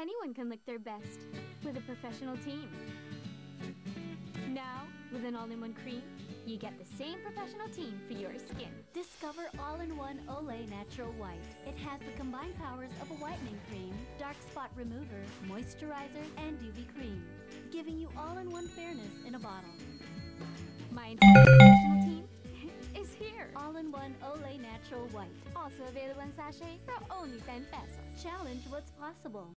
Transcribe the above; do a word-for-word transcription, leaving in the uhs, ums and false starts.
anyone can look their best with a professional team. Now, with an all-in-one cream, you get the same professional team for your skin. Discover all-in-one OLAY Natural White. It has the combined powers of a whitening cream, dark spot remover, moisturizer, and U V cream, giving you all-in-one fairness in a bottle. My entire professional team is here. All-in-one OLAY Natural White. Also available in sachet for only ten pesos. Challenge what's possible.